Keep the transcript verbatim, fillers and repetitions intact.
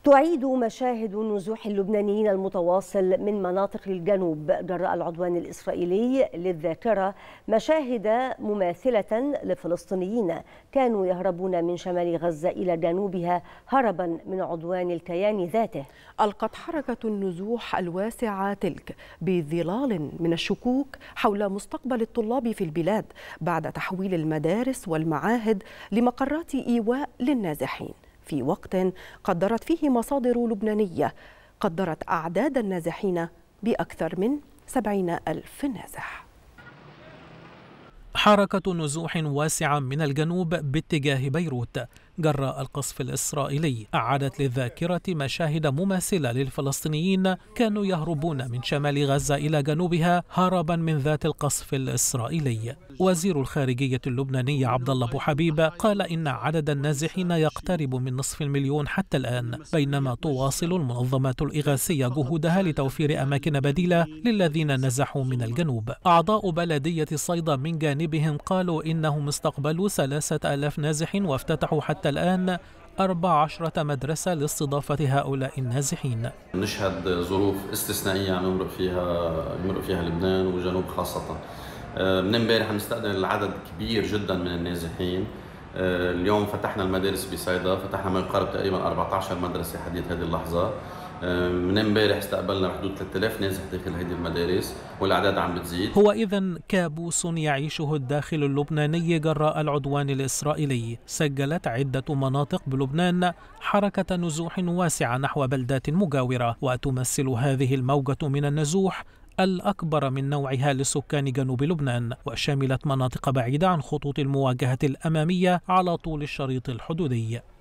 تعيد مشاهد النزوح اللبنانيين المتواصل من مناطق الجنوب جراء العدوان الإسرائيلي للذاكرة مشاهد مماثلة لفلسطينيين كانوا يهربون من شمال غزة إلى جنوبها هربا من عدوان الكيان ذاته. ألقت حركة النزوح الواسعة تلك بظلال من الشكوك حول مستقبل الطلاب في البلاد بعد تحويل المدارس والمعاهد لمقرات إيواء للنازحين، في وقت قدرت فيه مصادر لبنانية قدرت أعداد النازحين بأكثر من سبعين ألف نازح. حركة نزوح واسعة من الجنوب باتجاه بيروت جراء القصف الإسرائيلي أعادت للذاكرة مشاهد مماثلة للفلسطينيين كانوا يهربون من شمال غزة إلى جنوبها هربا من ذات القصف الإسرائيلي. وزير الخارجية اللبناني عبد الله أبو حبيب قال إن عدد النازحين يقترب من نصف المليون حتى الآن، بينما تواصل المنظمات الإغاثية جهودها لتوفير أماكن بديلة للذين نزحوا من الجنوب. أعضاء بلدية صيدا من جانبهم قالوا إنهم استقبلوا ثلاثة آلاف نازح وافتتحوا حتى الآن أربع عشرة مدرسة لاستضافة هؤلاء النازحين. نشهد ظروف استثنائية عم يمرق فيها يمرق فيها لبنان والجنوب خاصة. من امبارح نستقبل عدد كبير جدا من النازحين. اليوم فتحنا المدارس بصيدا، فتحنا ما يقارب تقريبا أربعة عشر مدرسة حديث هذه اللحظة. من امبارح استقبلنا بحدود ثلاثة آلاف نازح داخل هذه المدارس والاعداد عم بتزيد. هو إذن كابوس يعيشه الداخل اللبناني جراء العدوان الإسرائيلي. سجلت عدة مناطق بلبنان حركة نزوح واسعة نحو بلدات مجاورة، وتمثل هذه الموجة من النزوح الأكبر من نوعها لسكان جنوب لبنان، وشملت مناطق بعيدة عن خطوط المواجهة الأمامية على طول الشريط الحدودي.